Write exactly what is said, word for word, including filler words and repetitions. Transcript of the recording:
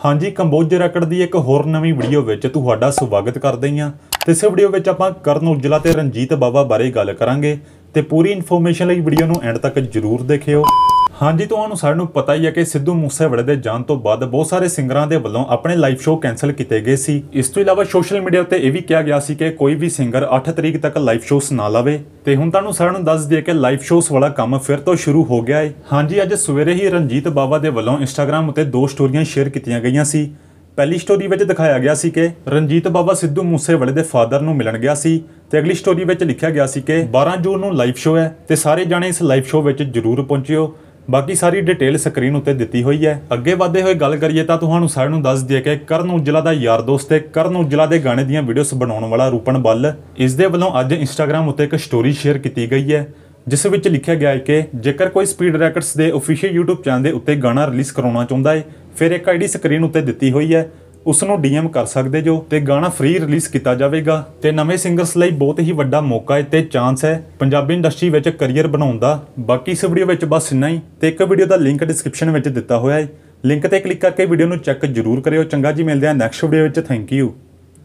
हाँ जी, ਕੰਬੋਜ ਰੈਕਡ ਦੀ ਇੱਕ ਹੋਰ ਨਵੀਂ ਵੀਡੀਓ ਵਿੱਚ ਤੁਹਾਡਾ ਸਵਾਗਤ ਕਰਦੇ ਹਾਂ। ਤੇ ਇਸ ਵੀਡੀਓ ਵਿੱਚ ਆਪਾਂ ਕਰਨ ਔਜਲਾ ਤੇ ਰਣਜੀਤ ਬਾਵਾ ਬਾਰੇ ਗੱਲ ਕਰਾਂਗੇ ਤੇ ਪੂਰੀ ਇਨਫੋਰਮੇਸ਼ਨ ਲਈ ਵੀਡੀਓ ਨੂੰ ਐਂਡ ਤੱਕ ਜ਼ਰੂਰ ਦੇਖਿਓ। हाँ जी, ਤੁਹਾਨੂੰ ਸਾਰਿਆਂ ਨੂੰ ਪਤਾ ਹੀ ਹੈ ਕਿ ਸਿੱਧੂ ਮੂਸੇਵਾਲੇ ਦੇ ਜਾਣ ਤੋਂ ਬਾਅਦ ਬਹੁਤ ਸਾਰੇ ਸਿੰਗਰਾਂ ਦੇ ਵੱਲੋਂ ਆਪਣੇ ਲਾਈਵ ਸ਼ੋਅ ਕੈਂਸਲ ਕੀਤੇ ਗਏ ਸੀ। ਇਸ ਤੋਂ ਇਲਾਵਾ ਸੋਸ਼ਲ ਮੀਡੀਆ ਤੇ ਇਹ ਵੀ ਕਿਹਾ ਗਿਆ ਸੀ ਕਿ ਕੋਈ ਵੀ ਸਿੰਗਰ ਅੱਠ ਤਰੀਕ ਤੱਕ ਲਾਈਵ ਸ਼ੋਅਸ ਨਾ ਲਾਵੇ। ਤੇ ਹੁਣ ਤੁਹਾਨੂੰ ਸਾਰਿਆਂ ਨੂੰ ਦੱਸ ਦਈਏ ਕਿ ਲਾਈਵ ਸ਼ੋਅਸ ਵਾਲਾ ਕੰਮ ਫਿਰ ਤੋਂ ਸ਼ੁਰੂ ਹੋ ਗਿਆ ਹੈ। हाँ जी, ਅੱਜ ਸਵੇਰੇ ਹੀ ਰਣਜੀਤ ਬਾਵਾ ਦੇ ਵੱਲੋਂ ਇੰਸਟਾਗ੍ਰਾਮ ਉੱਤੇ ਦੋ ਸਟੋਰੀਆਂ ਸ਼ੇਅਰ ਕੀਤੀਆਂ ਗਈਆਂ ਸੀ। ਪਹਿਲੀ ਸਟੋਰੀ ਵਿੱਚ ਦਿਖਾਇਆ ਗਿਆ ਸੀ ਕਿ ਰਣਜੀਤ ਬਾਵਾ ਸਿੱਧੂ ਮੂਸੇਵਾਲੇ ਦੇ ਫਾਦਰ ਨੂੰ ਮਿਲਣ ਗਿਆ ਸੀ ਤੇ ਅਗਲੀ ਸਟੋਰੀ ਵਿੱਚ ਲਿਖਿਆ ਗਿਆ ਸੀ ਕਿ ਬਾਰਾਂ ਜੂਨ ਨੂੰ ਲਾਈਵ ਸ਼ੋਅ ਹੈ ਤੇ ਸਾਰੇ ਜਾਣੇ ਇਸ ਲਾਈਵ ਸ਼ੋਅ ਵਿੱਚ ਜ਼ਰੂਰ ਪਹੁੰਚਿਓ। ਬਾਕੀ ਸਾਰੀ ਡਿਟੇਲ ਸਕਰੀਨ ਉੱਤੇ ਦਿੱਤੀ ਹੋਈ ਹੈ। ਅੱਗੇ ਵਧਦੇ ਹੋਏ ਗੱਲ ਕਰੀਏ ਤਾਂ ਤੁਹਾਨੂੰ ਸਾਰਿਆਂ ਨੂੰ ਦੱਸ ਦਈਏ ਕਿ ਕਰਨ ਔਜਲਾ ਦਾ ਯਾਰ ਦੋਸਤ ਤੇ ਕਰਨ ਔਜਲਾ ਦੇ ਗਾਣੇ ਦੀਆਂ ਵੀਡੀਓਜ਼ ਬਣਾਉਣ ਵਾਲਾ ਰੂਪਨ ਬੱਲ ਇਸ ਦੇ ਵੱਲੋਂ ਅੱਜ ਇੰਸਟਾਗ੍ਰਾਮ ਉੱਤੇ ਇੱਕ ਸਟੋਰੀ ਸ਼ੇਅਰ ਕੀਤੀ ਗਈ ਹੈ ਜਿਸ ਵਿੱਚ ਲਿਖਿਆ ਗਿਆ ਹੈ ਕਿ ਜੇਕਰ ਕੋਈ ਸਪੀਡ ਰੈਕਟਸ ਦੇ ਅਫੀਸ਼ੀਅਲ YouTube ਚੈਨਲ ਦੇ ਉੱਤੇ ਗਾਣਾ ਰਿਲੀਜ਼ ਕਰਾਉਣਾ ਚਾਹੁੰਦਾ ਹੈ ਫਿਰ ਇੱਕ ਆਈਡੀ ਸਕਰੀਨ ਉੱਤੇ ਦਿੱਤੀ ਹੋਈ ਹੈ, ਉਸ ਨੂੰ ਡੀ ਐਮ ਕਰ ਸਕਦੇ ਜੋ ਤੇ ਗਾਣਾ ਫ੍ਰੀ ਰਿਲੀਜ਼ ਕੀਤਾ ਜਾਵੇਗਾ। ਤੇ ਨਵੇਂ ਸਿੰਗਰਸ ਲਈ ਬਹੁਤ ਹੀ ਵੱਡਾ ਮੌਕਾ ਹੈ ਤੇ ਚਾਂਸ ਹੈ ਪੰਜਾਬੀ ਇੰਡਸਟਰੀ ਵਿੱਚ ਕਰੀਅਰ ਬਣਾਉਣ ਦਾ। ਬਾਕੀ ਇਸ ਵੀਡੀਓ ਵਿੱਚ ਬਸ ਇੰਨਾ ਹੀ ਤੇ ਇੱਕ ਵੀਡੀਓ ਦਾ ਲਿੰਕ ਡਿਸਕ੍ਰਿਪਸ਼ਨ ਵਿੱਚ ਦਿੱਤਾ ਹੋਇਆ ਹੈ, ਲਿੰਕ ਤੇ ਕਲਿੱਕ ਕਰਕੇ ਵੀਡੀਓ ਨੂੰ ਚੈੱਕ ਜ਼ਰੂਰ ਕਰਿਓ। ਚੰਗਾ ਜੀ, ਮਿਲਦੇ ਹਾਂ ਨੈਕਸਟ ਵੀਡੀਓ ਵਿੱਚ। Thank you.